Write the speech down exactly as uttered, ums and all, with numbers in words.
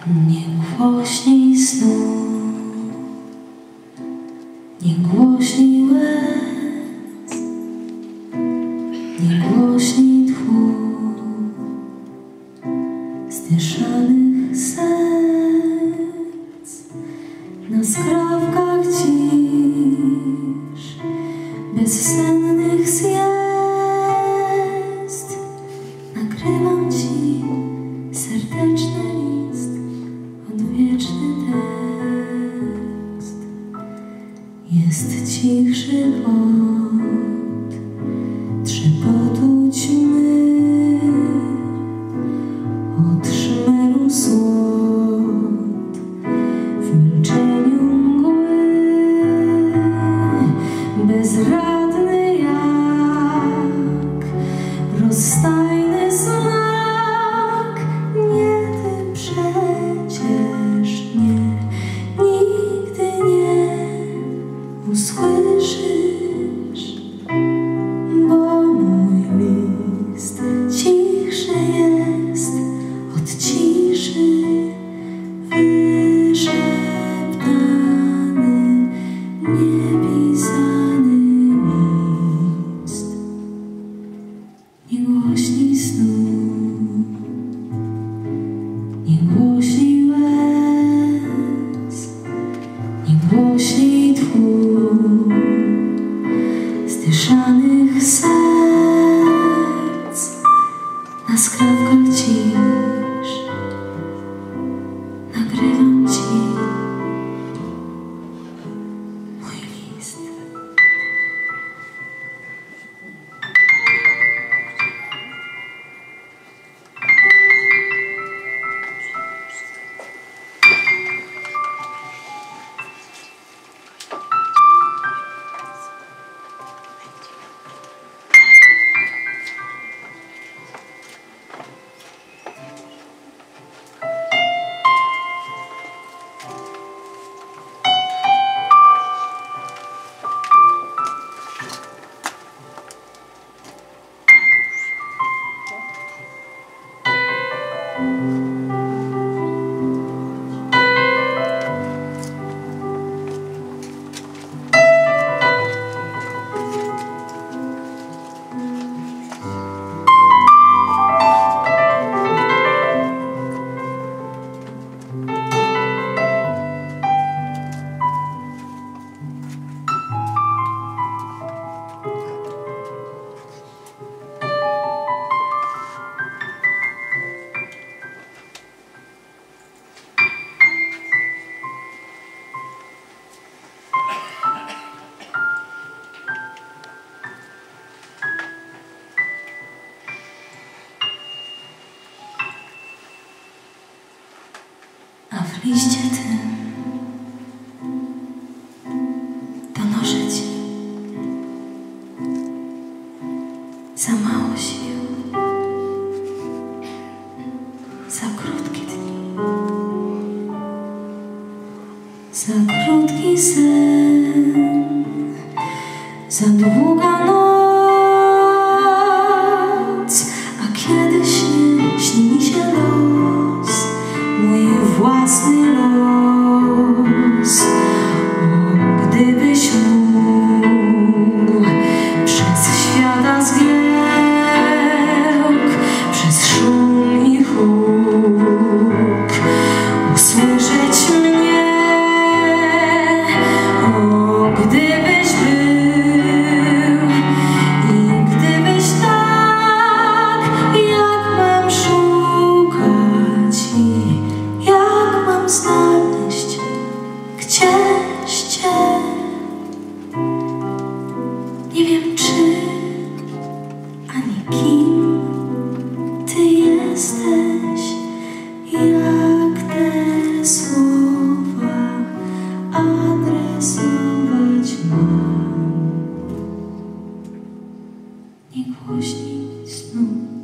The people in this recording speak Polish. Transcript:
Nie głośniej snu, nie głośniej łez, nie głośniej tchu zdyszanych serc. Na skrawkach cisz bezsennych siest nagrywam ci serdeczny list, odwieczny tekst. Jest cichszy od trzepotu ćmy, od szmeru słod w milczeniu mgły. Bezradny jak rozstajny znak, nie ty przecież nie, nigdy nie usłyszysz, bo mój list cichszy jest od ciszy, wyszeptany, niepisany list. Nie głośniej snu, nie głośniej łez, nie głośniej tchu zdyszanych serc. Na skrawkach cisz nagrywam ci mój list. A w liście tym donoszę ci za mało sił, za krótkie dni, za krótki sen, za długa noc. A kiedy śnie, śni mi się los, mój własny los. O, gdybyś mógł przez świata zgiełk, przez szum i huk usłyszeć mnie. O, gdybyś był i gdybyś tak, jak mam szukać i jak mam znaleźć gdzieś cię. Nie wiem czy ani kim ty jesteś, jak te słowa adresować mam. Nie głośniej snu.